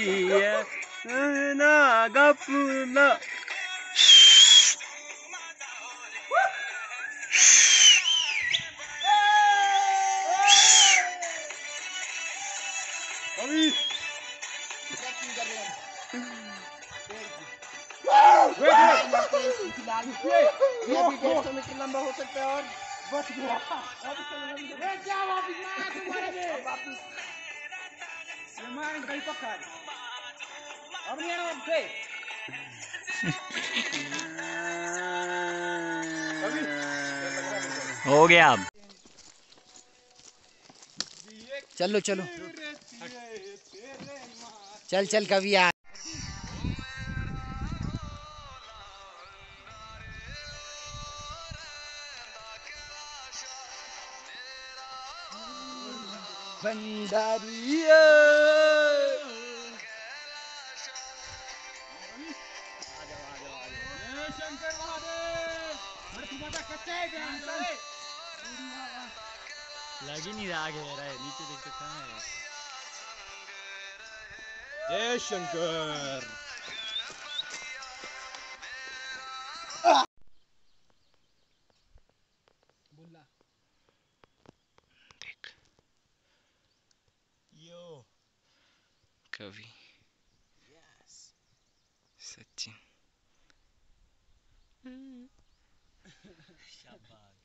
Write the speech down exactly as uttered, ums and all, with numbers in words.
नागपुला ये भी डेढ़ सौ मीटर लंबा हो सकता है और बच गया। अब नहीं आना अब हो गया अब। चलो चलो चल चल कभी आ भंडारिया शंकर लग ही नहीं रहा आगे रहा है, नीचे देख सकता है। जय शंकर। देख यो कवि सचिन शाबाश।